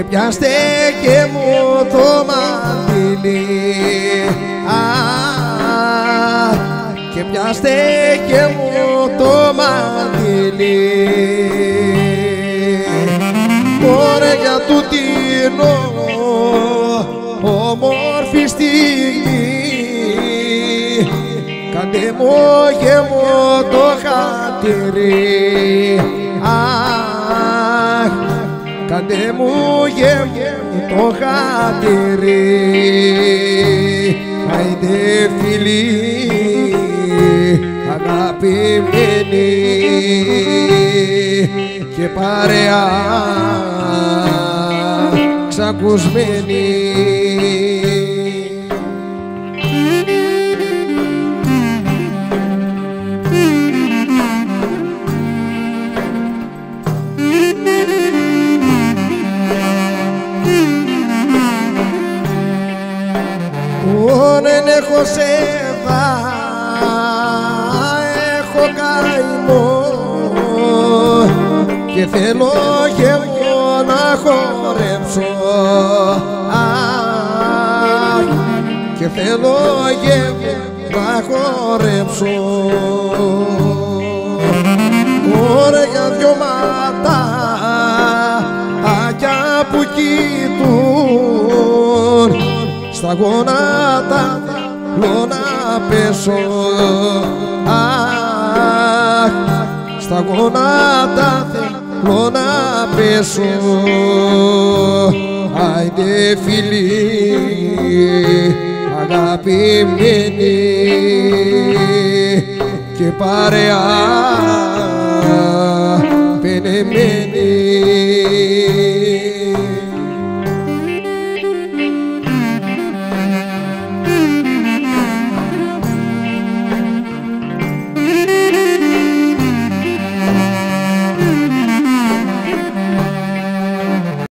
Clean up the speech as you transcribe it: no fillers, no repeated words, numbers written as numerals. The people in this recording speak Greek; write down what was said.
και πιάστε και μου το μαντήλι, και πιάστε και μου το μαντήλι. Ωραία για τούτην όμορφη στιγμή, κάντε μου και μου το χατήρι, κάντε μου και μου το χατήρι. Άιντε φίλοι αγαπημένοι και παρέα ξακουσμένοι. Δεν έχω σέβα, έχω καημό και θέλω και εγώ να χορέψω, και θέλω και εγώ να χορέψω. Ωραία για δυο ματάκια που κοιτούν, στα γόνατα θέλω να πέσω, στα γόνατα θέλω να πέσω. Άιντε φίλοι αγαπημένοι και παρέα πενεμένοι.